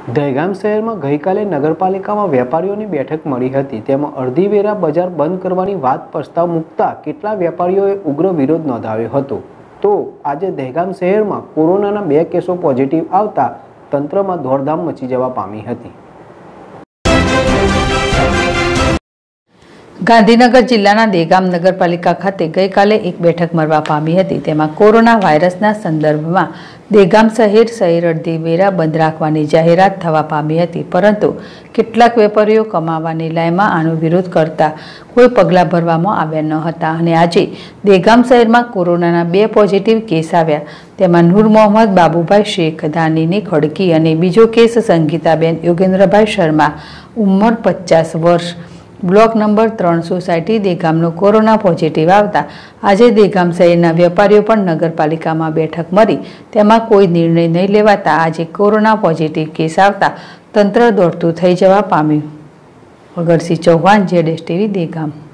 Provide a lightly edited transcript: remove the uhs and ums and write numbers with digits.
દહેગામ શહેરમાં ગઈકાલે નગરપાલિકામાં વેપારીઓની બેઠક મળી હતી। તેમાં અડધી વેરા બજાર બંધ કરવાની વાત પ્રસ્તાવ મૂકતા કેટલા વેપારીઓએ ઉગ્ર વિરોધ નોંધાવ્યો હતો। તો આજે દહેગામ શહેરમાં કોરોનાના 2 કેસો પોઝિટિવ આવતા તંત્રમાં દોડધામ મચી જવા પામી હતી। ગાંધીનગર જિલ્લાના દહેગામ નગરપાલિકા ખાતે ગઈકાલે એક બેઠક મળવા પામી હતી। તેમાં કોરોના વાયરસના સંદર્ભમાં દહેગામ શહેર અડધી વેરા બંધ રાખવાની જાહેરાત થવા પામી હતી, પરંતુ કેટલાક વેપારીઓ કમાવાની લાઈનમાં આનો વિરોધ કરતા કોઈ પગલાં ભરવામાં આવ્યા ન હતા અને આજે દહેગામ શહેરમાં કોરોનાના 2 પોઝિટિવ કેસ આવ્યા। તેમાં નૂર મોહમ્મદ બાબુભાઈ શેખ દાનીની ખડકી અને બીજો કેસ સંગીતાબેન યોગેન્દ્રભાઈ શર્મા ઉંમર 50 વર્ષ બ્લોક નંબર 3 સોસાયટી દહેગામનો કોરોના પોઝિટિવ આવતા આજે દહેગામ શહેરના વેપારીઓ પણ નગરપાલિકામાં બેઠક મળી તેમાં કોઈ નિર્ણય નહીં લેવાતા આજે કોરોના પોઝિટિવ કેસ આવતા તંત્ર દોડતું થઈ જવા પામ્યું। અગરસિંહ ચૌહાણ, ZSTV દહેગામ।